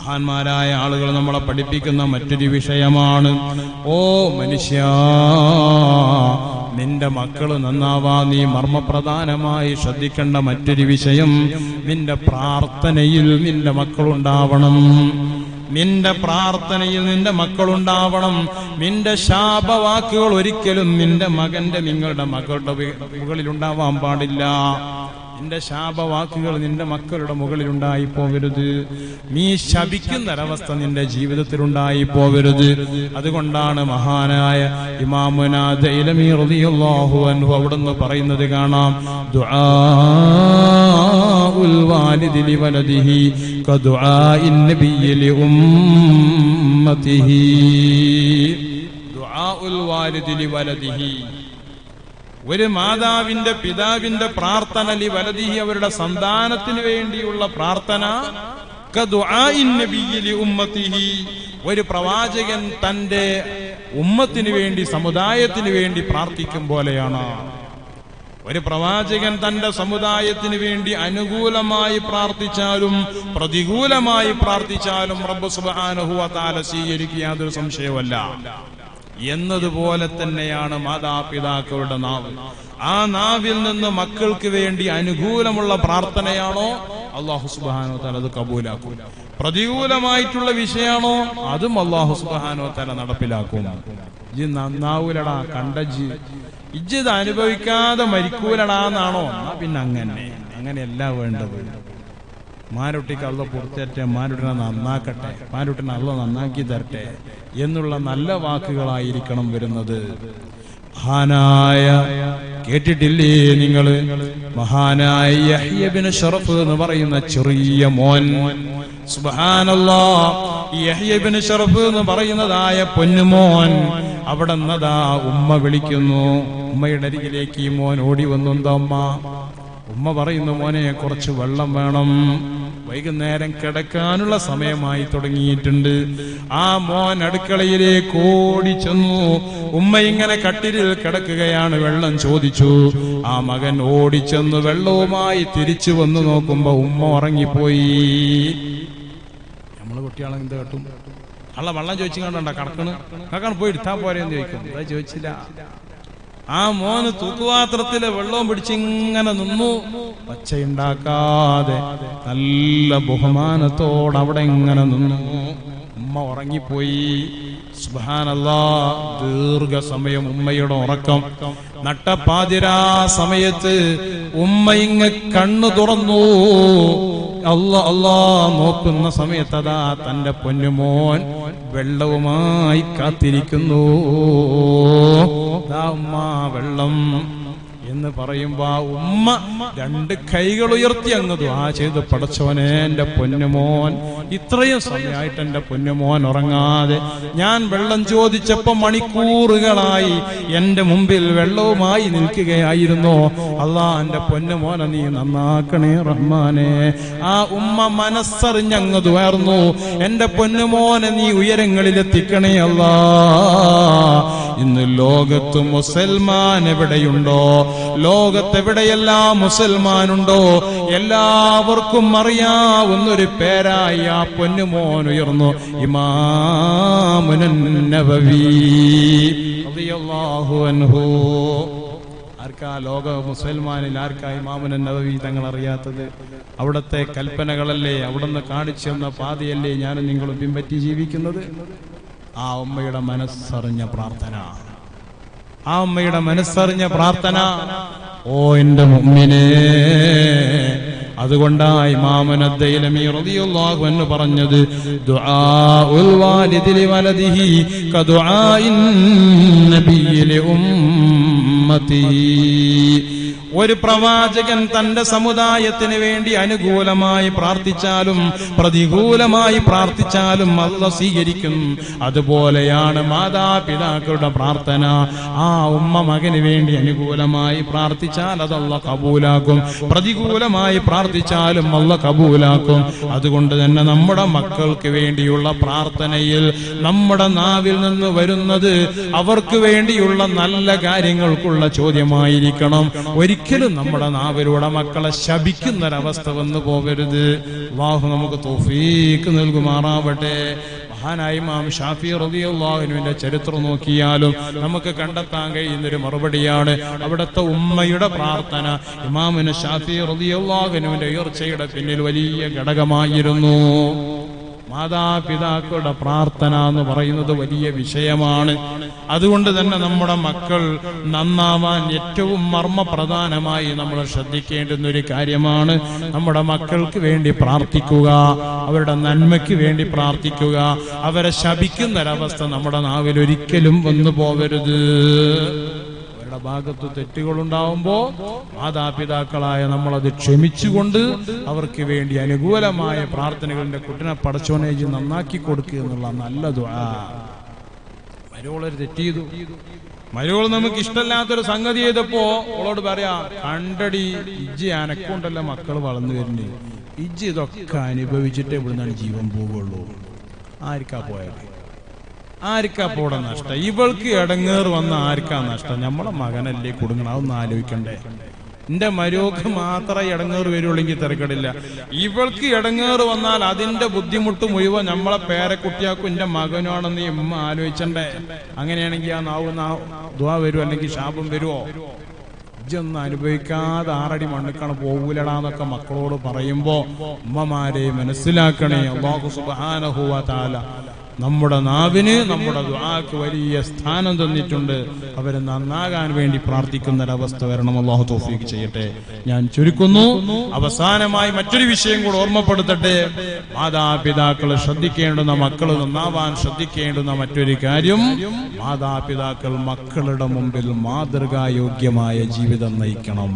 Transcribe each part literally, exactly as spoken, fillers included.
മഹാന്മാരായ ആളുകൾ നമ്മളെ പഠിപ്പിക്കുന്ന മറ്റൊരു വിഷയമാണ്. ഓ മനുഷ്യ, നിന്റെ മക്കൾ നന്നാവാ നീ മർമ്മപ്രധാനമായി ശ്രദ്ധിക്കേണ്ട മറ്റൊരു വിഷയം, നിന്റെ പ്രാർത്ഥനയിൽ നിന്റെ മക്കളുണ്ടാവണം. നിന്റെ പ്രാർത്ഥനയിൽ നിന്റെ മക്കളുണ്ടാവണം. നിന്റെ ശാപവാക്കുകൾ ഒരിക്കലും നിന്റെ മകന്റെ നിങ്ങളുടെ മക്കളുടെ മുകളിൽ ഉണ്ടാവാൻ പാടില്ല. നിന്റെ ശാപവാക്കുകൾ നിന്റെ മക്കളുടെ മുകളിൽ ഉണ്ടായി പോവരുത്. നീ ശപിക്കുന്നൊരവസ്ഥ നിന്റെ ജീവിതത്തിൽ ഉണ്ടായി പോവരുത്. അതുകൊണ്ടാണ് മഹാനായ ഇമാമുനാ ദൈലമി റളിയല്ലാഹു അൻഹു അവിടുന്ന് പറയുന്നത് കാണാം, ദുആഉൽ വാലിദി ലിവലദിഹി കദുആഇൻ നബിയ്യി ലിഉമ്മതിഹി. ദുആഉൽ വാലിദി ലിവലദിഹി, ഒരു മാതാവിന്റെ പിതാവിന്റെ പ്രാർത്ഥന, ലി വലദിഹി അവരുടെ സന്താനത്തിന് വേണ്ടിയുള്ള പ്രാർത്ഥന, കദുആഇൻ നബിയ്യി ലിഉമ്മതിഹി ഒരു പ്രവാചകൻ തന്റെ ഉമ്മത്തിന് വേണ്ടി സമുദായത്തിന് വേണ്ടി പ്രാർത്ഥിക്കും പോലെയാണ്. ഒരു പ്രവാചകൻ തന്റെ സമുദായത്തിന് വേണ്ടി അനുകൂലമായി പ്രാർത്ഥിച്ചാലും പ്രതികൂലമായി പ്രാർത്ഥിച്ചാലും റബ്ബ് സുബ്ഹാനഹു വ തആല സ്വീകരിക്കുക, യാതൊരു സംശയവുമല്ല. എന്നതുപോലെ തന്നെയാണ് മാതാപിതാക്കളുടെ നാവ്. ആ നാവിൽ നിന്ന് മക്കൾക്ക് വേണ്ടി അനുകൂലമുള്ള പ്രാർത്ഥനയാണോ അല്ലാഹു സുബ്ഹാനഹു വ തആല അത് കബൂലാക്കും. പ്രതികൂലമായിട്ടുള്ള വിഷയമാണോ അതും അല്ലാഹു സുബ്ഹാനഹു വ തആല നടപ്പിലാക്കും. ഇജ്ജ് നന്നാവൂലടാ കണ്ടജ്, ഇജ്ജ് ഇത് അനുഭവിക്കാതെ മരിക്കൂലടാന്നാണോ, എന്നാ പിന്നെ അങ്ങനെ അങ്ങനെയല്ല വേണ്ടത്. മാരുട്ടിക്ക് അള്ള പുറത്തേറ്റെ, മാരുട്ടിനെ നന്നാക്കട്ടെ, മാരുട്ടിനെ അള്ള നന്നാക്കി തരട്ടെ എന്നുള്ള നല്ല വാക്കുകളായിരിക്കണം വരുന്നത്. മഹാനായ കേട്ടിട്ടില്ലേ നിങ്ങള്, മഹാനായ യഹ്യ ഇബ്നു ശറഫ് എന്ന് പറയുന്ന ചെറിയ മോൻ, സുബ്ഹാനല്ലാഹ്, യഹ്യ ഇബ്നു ശറഫ് എന്ന് പറയുന്നതായ പൊന്നുമോൻ, അവിടെ നിന്നതാ ഉമ്മ വിളിക്കുന്നു. ഉമ്മയുടെ അരികിലേക്ക് ഈ മോൻ ഓടി വന്നു. എന്താ ഉമ്മ? ഉമ്മ പറയുന്നു, മോനെ കുറച്ച് വെള്ളം വേണം, വൈകുന്നേരം കിടക്കാനുള്ള സമയമായി തുടങ്ങിയിട്ടുണ്ട്. ആ മോൻ അടുക്കളയിലേക്ക് ഓടി ചെന്നു. ഉമ്മ ഇങ്ങനെ കട്ടിലിൽ കിടക്കുകയാണ്, വെള്ളം ചോദിച്ചു. ആ മകൻ ഓടിച്ചെന്ന് വെള്ളവുമായി തിരിച്ചു വന്നു നോക്കുമ്പോ ഉമ്മ ഉറങ്ങിപ്പോയി. നമ്മള് കുട്ടികളെ എന്ത് കേട്ടും, അള്ള വെള്ളം ചോദിച്ചു കണ്ടോ കിടക്കണ്, കാക്കാൻ പോയി എടുത്താ പോരെന്ന് ചോദിക്കും. അത് ചോദിച്ചില്ല. ആ മോന് തൂക്കുപാത്രത്തിലെ വെള്ളവും പിടിച്ചിങ്ങനെ നിന്നു, ഒച്ചയുണ്ടാക്കാതെ നല്ല ബഹുമാനത്തോടെ അവിടെ ഇങ്ങനെ നിന്നു. ഉമ്മ ഉറങ്ങിപ്പോയി. സുബ്ഹാനല്ലാഹ്, ദീർഘസമയം ഉമ്മയുടെ ഉറക്കം. നട്ടപ്പാതിരാ സമയത്ത് ഉമ്മ ഇങ്ങ കണ്ണു തുറന്നു. അല്ലാ അല്ലാ നോക്കുന്ന സമയത്തതാ തന്റെ പൊന്നുമോൻ വെള്ളവുമായി കാത്തിരിക്കുന്നു. ഉമ്മ വെള്ളം എന്ന് പറയുമ്പോ ആ ഉമ്മ രണ്ട് കൈകൾ ഉയർത്തി അങ്ങ് ദുആ ചെയ്ത്, പടച്ചോനെ എന്റെ പൊന്നുമോൻ ഇത്രയും സമയമായിട്ട് എന്റെ പൊന്നുമോൻ ഉറങ്ങാതെ, ഞാൻ വെള്ളം ചോദിച്ചപ്പോ മണിക്കൂറുകളായി എന്റെ മുമ്പിൽ വെള്ളവുമായി നിൽക്കുകയായിരുന്നു. അല്ലാ എന്റെ പൊന്നുമോനെ നീ നന്നാക്കണേ റഹ്മാനെ. ആ ഉമ്മ മനസ്സറിഞ്ഞങ്ങ് ദുആർന്നു, എന്റെ പൊന്നുമോനെ നീ ഉയരങ്ങളിലെത്തിക്കണേ അല്ലാ. ഇന്ന് ലോകത്ത് മുസൽമാൻ എവിടെയുണ്ടോ, ലോകത്തെവിടെയെല്ലാം മുസൽമാനുണ്ടോ, എല്ലാവർക്കും അറിയാവുന്നൊരു പേരായി ആ പൊന്നുമോൻ ഉയർന്നു. ഇമാമുൻ നബവി റളിയല്ലാഹു അൻഹു. ആർക്കാ ലോക മുസൽമാനിൽ ആർക്കാ ഇമാമുൻ നബവി തങ്ങൾ അറിയാത്തത്? അവിടുത്തെ കൽപ്പനകളല്ലേ, അവിടുന്ന് കാണിച്ചു തന്ന പാതയല്ലേ ഞാനും നിങ്ങളും പിൻപറ്റി ജീവിക്കുന്നത്? ആ ഉമ്മയുടെ മനസ്സറിഞ്ഞ പ്രാർത്ഥന, ആ ഉമ്മയുടെ മനസ്സറിഞ്ഞ പ്രാർത്ഥന. ഓ എന്റെ മുഅ്മിനേ, അതുകൊണ്ടാ ഇമാമുന ദൈലമി റളിയല്ലാഹു അൻഹു പറഞ്ഞത്, ദുആഉൽ വാലിദി ലിവലദിഹി കദുആഇൻ നബിയ്യി ലിഉമ്മതിഹി. ഒരു പ്രവാചകൻ തന്റെ സമുദായത്തിന് വേണ്ടി അനുകൂലമായി പ്രാർത്ഥിച്ചാലും പ്രതികൂലമായി പ്രാർത്ഥിച്ചാലും അല്ലാഹ് സ്വീകരിക്കും. അതുപോലെയാണ് മാതാപിതാക്കളുടെ പ്രാർത്ഥന. ആ ഉമ്മ മകന് വേണ്ടി അനുകൂലമായി പ്രാർത്ഥിച്ചാൽ അത് അല്ലാഹ് കബൂലാക്കും, പ്രതികൂലമായി പ്രാർത്ഥിച്ചാലും അല്ലാഹ് കബൂലാക്കും. അതുകൊണ്ട് തന്നെ നമ്മുടെ മക്കൾക്ക് വേണ്ടിയുള്ള പ്രാർത്ഥനയിൽ നമ്മുടെ നാവിൽ നിന്ന് വരുന്നത് അവർക്ക് വേണ്ടിയുള്ള നല്ല കാര്യങ്ങൾക്കുള്ള ചോദ്യമായിരിക്കണം. ഒരിക്കലും ഒരിക്കലും നമ്മുടെ നാവിലൂടെ മക്കളെ ശപിക്കുന്നൊരവസ്ഥ വന്നു പോകരുത്. അല്ലാഹു നമുക്ക് തൗഫീഖ് നൽകുമാറാവട്ടെ. മഹാനായ ഇമാം ഷാഫി റളിയല്ലാഹു അൻഹുവിന്റെ ചരിത്രം നോക്കിയാലും നമുക്ക് കണ്ടെത്താൻ കഴിയുന്നൊരു മറുപടിയാണ്. അവിടുത്തെ ഉമ്മയുടെ പ്രാർത്ഥന ഇമാമിന് ഷാഫി റളിയല്ലാഹു അൻഹുവിന്റെ ഉയർച്ചയുടെ പിന്നിൽ വലിയ ഘടകമായിരുന്നു. മാതാപിതാക്കളുടെ പ്രാർത്ഥന എന്ന് പറയുന്നത് വലിയ വിഷയമാണ്. അതുകൊണ്ട് തന്നെ നമ്മുടെ മക്കൾ നന്നാവാൻ ഏറ്റവും മർമ്മപ്രധാനമായി നമ്മൾ ശ്രദ്ധിക്കേണ്ടുന്ന ഒരു കാര്യമാണ് നമ്മുടെ മക്കൾക്ക് വേണ്ടി പ്രാർത്ഥിക്കുക, അവരുടെ നന്മയ്ക്ക് വേണ്ടി പ്രാർത്ഥിക്കുക. അവരെ ശപിക്കുന്നൊരവസ്ഥ നമ്മുടെ നാവിൽ ഒരിക്കലും വന്നു പോകരുത്. ഭാഗത്ത് തെറ്റുകളുണ്ടാവുമ്പോ മാതാപിതാക്കളായ നമ്മളത് ക്ഷമിച്ചുകൊണ്ട് അവർക്ക് വേണ്ടി അനുകൂലമായ പ്രാർത്ഥനകളുടെ കുട്ടിനെ പടച്ചോനേജ് നന്നാക്കി കൊടുക്കുക എന്നുള്ള നല്ല ദുആ. മരോളൊരു തെറ്റ് ചെയ്തു, മരോൾ നമുക്ക് ഇഷ്ടമില്ലാത്തൊരു സംഗതി ചെയ്തപ്പോ അവളോട് പറയാ, കണ്ടടി ഇജ്ജ് അനക്കൊണ്ടല്ല മക്കൾ വളർന്നു വരുന്നേ, ഇജ്ജ് ഇതൊക്കെ അനുഭവിച്ചിട്ടേ ഇവിടുന്നാണ് ജീവൻ പോവുള്ളൂ. ആർക്കാ പോയത്? ആർക്കാ പോടെ നഷ്ടം? ഇവൾക്ക് ഇടങ്ങേറ് വന്ന ആർക്കാ നഷ്ടം? നമ്മളെ മകനല്ലേ കുടുങ്ങണം, അതൊന്നും ആലോചിക്കണ്ടേ? എന്റെ മരോക്ക് മാത്രമേ ഇടങ്ങേറ് വരുള്ളെങ്കിൽ തിരക്കടില്ല. ഇവൾക്ക് ഇടങ്ങേറ് വന്നാൽ അതിന്റെ ബുദ്ധിമുട്ട് മുഴുവൻ നമ്മളെ പേരക്കുട്ടിയാക്കും എന്റെ മകനാണെന്ന് ഉമ്മ ആലോചിച്ചണ്ടേ? അങ്ങനെയാണെങ്കിൽ ആ നാവ് നാ ദുആ വരുമോ അല്ലെങ്കിൽ ശാപം വരുമോ? ഇജ്ജൊന്നും അനുഭവിക്കാതെ ആറടി മണ്ണിക്കാണ് പോകൂലടാന്നൊക്കെ മക്കളോട് പറയുമ്പോ ഉമ്മമാരെ മനസ്സിലാക്കണേ, അല്ലാഹു സുബ്ഹാനഹു വ തആല നമ്മുടെ നാവിന് നമ്മുടെ ദുആക്ക് വലിയ സ്ഥാനം തന്നിട്ടുണ്ട്. അവരെ നന്നാകാൻ വേണ്ടി പ്രാർത്ഥിക്കുന്നൊരവസ്ഥ വരണം. അല്ലാഹു തൗഫീഖ് ചെയ്യട്ടെ. ഞാൻ ചുരുക്കുന്നു. അവസാനമായി മറ്റൊരു വിഷയം കൂടെ ഓർമ്മപ്പെടുത്തട്ടെ. മാതാപിതാക്കൾ ശ്രദ്ധിക്കേണ്ടുന്ന, മക്കൾ നന്നാവാൻ ശ്രദ്ധിക്കേണ്ടുന്ന മറ്റൊരു കാര്യം, മാതാപിതാക്കൾ മക്കളുടെ മുമ്പിൽ മാതൃകായോഗ്യമായ ജീവിതം നയിക്കണം.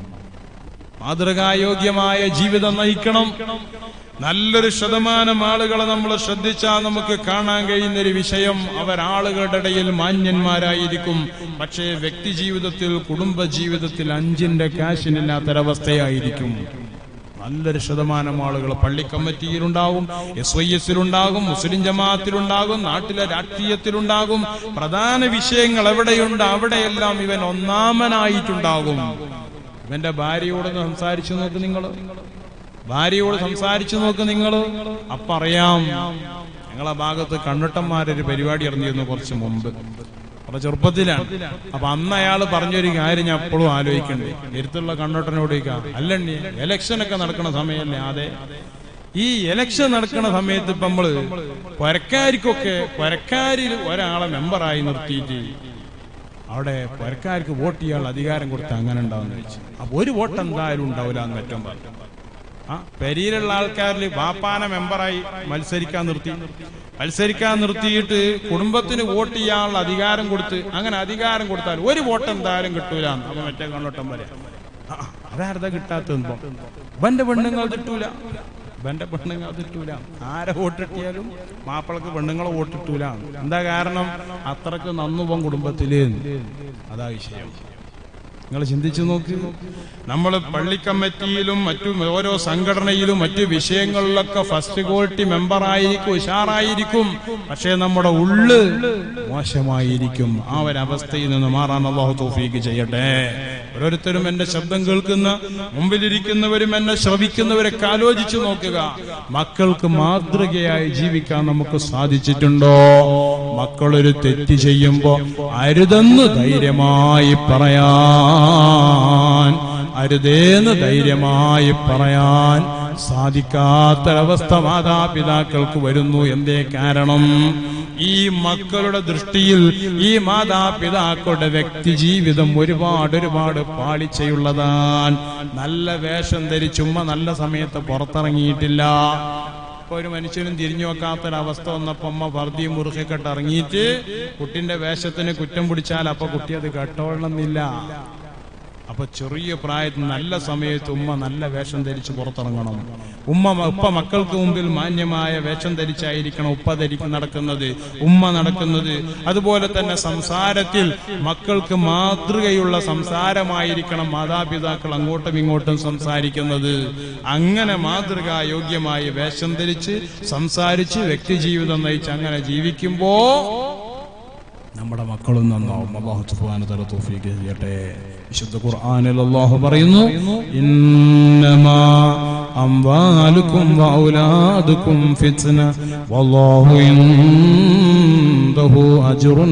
മാതൃകായോഗ്യമായ ജീവിതം നയിക്കണം. നല്ലൊരു ശതമാനം ആളുകളെ നമ്മൾ ശ്രദ്ധിച്ചാൽ നമുക്ക് കാണാൻ കഴിയുന്ന ഒരു വിഷയം, അവരാളുകളുടെ ഇടയിൽ മാന്യന്മാരായിരിക്കും, പക്ഷേ വ്യക്തി ജീവിതത്തിൽ, കുടുംബ ജീവിതത്തിൽ അഞ്ചിന്റെ കാശിനില്ലാത്തൊരവസ്ഥയായിരിക്കും. നല്ലൊരു ശതമാനം ആളുകൾ പള്ളി കമ്മിറ്റിയിലുണ്ടാകും, എസ് വൈ എസിലുണ്ടാകും, മുസ്ലിം ജമാഅത്തിലുണ്ടാകും, നാട്ടിലെ രാഷ്ട്രീയത്തിലുണ്ടാകും. പ്രധാന വിഷയങ്ങൾ എവിടെയുണ്ട് അവിടെയെല്ലാം ഇവൻ ഒന്നാമനായിട്ടുണ്ടാകും. ഇവന്റെ ഭാര്യയോട് സംസാരിച്ചു നോക്ക് നിങ്ങൾ, ഭാര്യയോട് സംസാരിച്ചു നോക്ക് നിങ്ങൾ, അപ്പറിയാം. ഞങ്ങളെ ഭാഗത്ത് കണ്ണട്ടന്മാരൊരു പരിപാടി ഇറങ്ങിയിരുന്നു കുറച്ച് മുമ്പ്, അപ്പൊ ചെറുപ്പത്തിലാണ്. അപ്പൊ അന്ന് അയാൾ പറഞ്ഞൊരു കാര്യം ഞാൻ എപ്പോഴും ആലോചിക്കണ്ടേ, എടുത്തുള്ള കണ്ണോട്ടനോട് ചോദിക്കാം, അല്ലണ്ണി എലക്ഷനൊക്കെ നടക്കുന്ന സമയമല്ലേ? അതെ, ഈ എലക്ഷൻ നടക്കുന്ന സമയത്ത് ഇപ്പൊ നമ്മള് പുരക്കാർക്കൊക്കെ പുരക്കാരിൽ ഒരാളെ മെമ്പറായി നിർത്തിയിട്ട് അവിടെ പുരക്കാർക്ക് വോട്ട് ചെയ്യാനുള്ള അധികാരം കൊടുത്ത് അങ്ങനെ ഉണ്ടാവുന്ന വെച്ചു. അപ്പൊ ഒരു വോട്ട് എന്തായാലും ഉണ്ടാവില്ല എന്ന് ഏറ്റവും പറഞ്ഞു. ആ പെരിയിലുള്ള ആൾക്കാരിൽ ബാപ്പാന മെമ്പറായി മത്സരിക്കാൻ നിർത്തി, മത്സരിക്കാൻ നിർത്തിയിട്ട് കുടുംബത്തിന് വോട്ട് ചെയ്യാനുള്ള അധികാരം കൊടുത്ത്, അങ്ങനെ അധികാരം കൊടുത്താൽ ഒരു വോട്ട് എന്തായാലും കിട്ടൂല. അപ്പൊ മറ്റേ കണ്ണോട്ടം പറയാം, അതാരതാ കിട്ടാത്തതുമ്പോ ഇവന്റെ പെണ്ണുങ്ങൾ കിട്ടൂല, ഇവന്റെ പെണ്ണുങ്ങൾ കിട്ടൂല. ആരെ വോട്ടിട്ടിയാലും മാപ്പിളക്ക് പെണ്ണുങ്ങളെ വോട്ടിട്ടൂല. എന്താ കാരണം? അത്രക്ക് നന്നുപോം കുടുംബത്തില്. അതാ വിഷയം. നിങ്ങൾ ചിന്തിച്ചു നോക്ക്. നമ്മൾ പള്ളി കമ്മിറ്റിയിലും മറ്റു ഓരോ സംഘടനയിലും മറ്റു വിഷയങ്ങളിലൊക്കെ ഫസ്റ്റ് ക്വാളിറ്റി മെമ്പറായിരിക്കും, ഉഷാറായിരിക്കും, പക്ഷേ നമ്മുടെ ഉള്ള് മോശമായിരിക്കും. ആ ഒരവസ്ഥയിൽ നിന്ന് മാറാൻ അല്ലാഹു തൗഫീഖ് ചെയ്യട്ടെ. ഓരോരുത്തരും എന്റെ ശബ്ദം കേൾക്കുന്ന, മുമ്പിലിരിക്കുന്നവരും എന്നെ ശ്രവിക്കുന്നവരൊക്കെ ആലോചിച്ചു നോക്കുക. മക്കൾക്ക് മാതൃകയായി ജീവിക്കാൻ നമുക്ക് സാധിച്ചിട്ടുണ്ടോ? മക്കളൊരു തെറ്റ് ചെയ്യുമ്പോ അരുതെന്ന് ധൈര്യമായി പറയാൻ, അരുതേന്ന് ധൈര്യമായി പറയാൻ സാധിക്കാത്തൊരവസ്ഥ മാതാപിതാക്കൾക്ക് വരുന്നു. എന്തേ കാരണം? ഈ മക്കളുടെ ദൃഷ്ടിയിൽ ഈ മാതാപിതാക്കളുടെ വ്യക്തി ജീവിതം ഒരുപാട് ഒരുപാട് പാളിച്ചയുള്ളതാണ്. നല്ല വേഷം ധരിച്ചുമ്മ നല്ല സമയത്ത് പുറത്തിറങ്ങിയിട്ടില്ല. ഇപ്പൊ ഒരു മനുഷ്യനും തിരിഞ്ഞു വെക്കാത്തൊരവസ്ഥ വന്നപ്പോ അമ്മ വർദ്ധിയും മുറുകെക്കെട്ട് ഇറങ്ങിയിട്ട് കുട്ടിന്റെ വേഷത്തിന് കുറ്റം പിടിച്ചാൽ അപ്പൊ കുട്ടി അത് കേട്ടോളണമെന്നില്ല. അപ്പൊ ചെറിയ പ്രായത്തിൽ നല്ല സമയത്ത് ഉമ്മ നല്ല വേഷം ധരിച്ച് പുറത്തിറങ്ങണം. ഉമ്മ ഉപ്പ മക്കൾക്ക് മുമ്പിൽ മാന്യമായ വേഷം ധരിച്ചായിരിക്കണം ഉപ്പ ധരിക്ക് നടക്കുന്നത്, ഉമ്മ നടക്കുന്നത്. അതുപോലെ തന്നെ സംസാരത്തിൽ മക്കൾക്ക് മാതൃകയുള്ള സംസാരമായിരിക്കണം മാതാപിതാക്കൾ അങ്ങോട്ടും ഇങ്ങോട്ടും സംസാരിക്കുന്നത്. അങ്ങനെ മാതൃകാ യോഗ്യമായി വേഷം ധരിച്ച് സംസാരിച്ച് വ്യക്തി ജീവിതം നയിച്ച് അങ്ങനെ ജീവിക്കുമ്പോ നമ്മുടെ മക്കളും നന്നാവും. അല്ലാഹു സുബ്ഹാനഹു വ തആല തൗഫീഖ് ചെയ്യട്ടെ. വിശുദ്ധ ഖുർആനിൽ അല്ലാഹു പറയുന്നു, ഇന്നമാ അംവാലുക്കും വഔലാദുക്കും ഫിത്ന വല്ലാഹു ഇൻദഹു അജ്റുൻ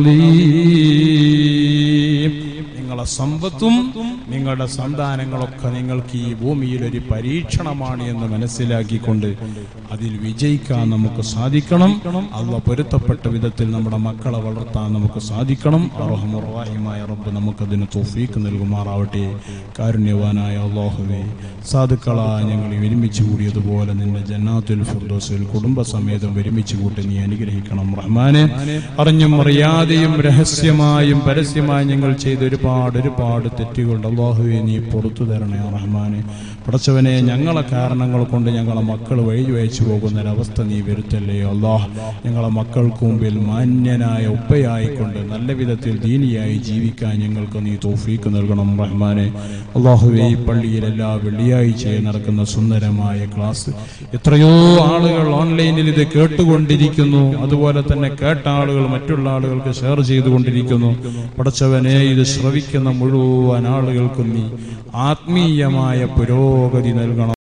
അലീം. നിങ്ങളുടെ സമ്പത്തും നിങ്ങളുടെ സന്താനങ്ങളൊക്കെ നിങ്ങൾക്ക് ഈ ഭൂമിയിൽ ഒരു പരീക്ഷണമാണ് എന്ന് മനസ്സിലാക്കിക്കൊണ്ട് അതിൽ വിജയിക്കാൻ നമുക്ക് സാധിക്കണം. അല്ലാഹു പൊരുത്തപ്പെട്ട വിധത്തിൽ നമ്മുടെ മക്കളെ വളർത്താൻ നമുക്ക് സാധിക്കണം. അർഹമർ റഹീമായ റബ്ബ് നമുക്കതിന് തൗഫീഖ് നൽകുമാറാവട്ടെ. കാരുണ്യവാനായ അല്ലാഹുവേ, സാധുക്കളായ ഞങ്ങൾ ഒരുമിച്ച് കൂടിയതുപോലെ നിന്റെ ജന്നാത്തുൽ ഫിർദൗസിൽ കുടുംബസമേതം ഒരുമിച്ച് കൂട്ടി നീ അനുഗ്രഹിക്കണം റഹ്മാനെ. അറിഞ്ഞും അറിയാതെയും രഹസ്യമായും പരസ്യമായും ഞങ്ങൾ ചെയ്ത ഒരുപാട് ഒരുപാട് തെറ്റുകളുണ്ട്. അല്ലാഹുവേ, നീ പുറത്തു തരണേ റഹ്മാനെ. പടച്ചവനെ, ഞങ്ങളെ കാരണങ്ങൾ കൊണ്ട് ഞങ്ങളെ മക്കൾ വഴി വഹിച്ചു പോകുന്നൊരവസ്ഥ നീ വരുത്തല്ലേ അല്ലാഹ്. ഞങ്ങളെ മക്കൾക്ക് മുമ്പിൽ മാന്യനായ ഉപ്പയായിക്കൊണ്ട് നല്ല വിധത്തിൽ ദീനിയായി ജീവിക്കാൻ ഞങ്ങൾക്ക് നീ തൗഫീഖ് നൽകണം റഹ്മാനെ. അല്ലാഹുവേ, ഈ പള്ളിയിൽ എല്ലാ വെള്ളിയാഴ്ചയും നടക്കുന്ന സുന്ദരമായ ക്ലാസ് എത്രയോ ആളുകൾ ഓൺലൈനിൽ ഇത് കേട്ടുകൊണ്ടിരിക്കുന്നു. അതുപോലെ തന്നെ കേട്ട ആളുകൾ മറ്റുള്ള ആളുകൾക്ക് ഷെയർ ചെയ്തുകൊണ്ടിരിക്കുന്നു. പടച്ചവനെ, ഇത് ശ്രവിക്കുന്ന മുഴുവൻ ആളുകൾക്കും നീ ആത്മീയമായ പുരോഗതി നൽകണം.